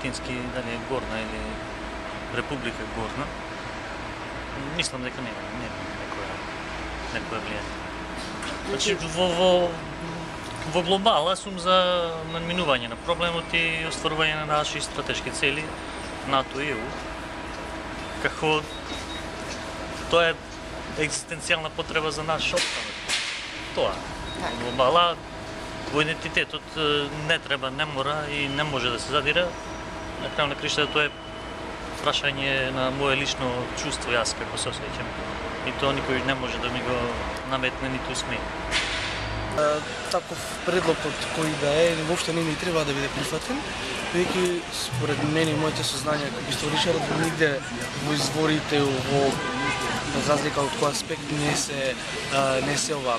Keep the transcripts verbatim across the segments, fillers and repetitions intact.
вистински дали е Горна или Република Горна, мислам дека нема, нема некоја, некоја влијание. Значи, во, во, во глобала сум за надминување на проблемот и остварување на наши стратешки цели, НАТО и Е У, како тоа е екзистенцијална потреба за наш опстанок. Тоа, во глобала, во идентитетот не треба, не мора и не може да се задира. На крај на крајшта тоа е прашање на моје лично чувство, јас како се осеќам. И тоа никој не може да ми го наметне, ниту сме. Таков предлог од кој да е, воопшто не ми треба да биде прифатен, веќе според мене и моите сознања како историчар, нигде во изворите во без разлика од кој аспект не се не се ова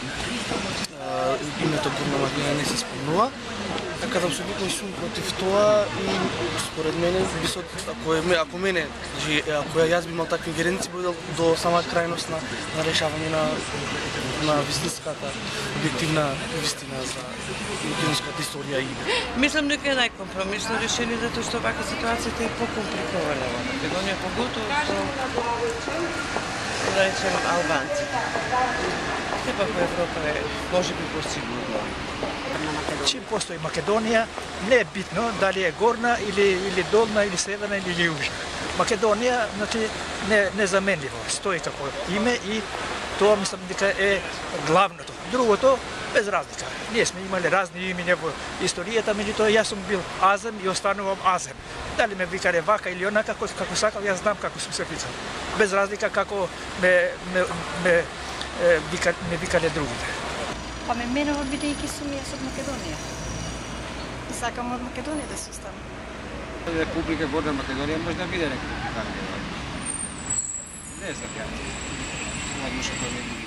името Горна Македонија не се спомнува. Така да апсолутно сум против тоа и според мене бисот, ако е, ако мене, ако јас би имал такви ингеренции, би до сама крајност на, на решавање на на вистинската објективна вистина за македонската историја и Мислам дека е најкомпромисно решение затоа што вака ситуацијата е покомпликована во Македонија, поготово со да речем албанците. Сепак во Европа е можеби посигурно. Чим постои Македонија, не е битно дали е горна или или долна или северна или јужна. Македонија, значи, не незаменливо стои како име и тоа мислам дека е главното. Другото без разлика. Ние сме имали разни имиња во историјата, меѓутоа јас сум бил Азем и останувам Азем. Дали ме викале вака или онака, како, како сакал, јас знам како сум се викал. Без разлика како ме ме ме вика, ме викале другите. Па ме менува бидејќи сум јас од Македонија. И сакам од Македонија да се останам. Република Горна Македонија може да биде република. Не знам ја. Сум од мушата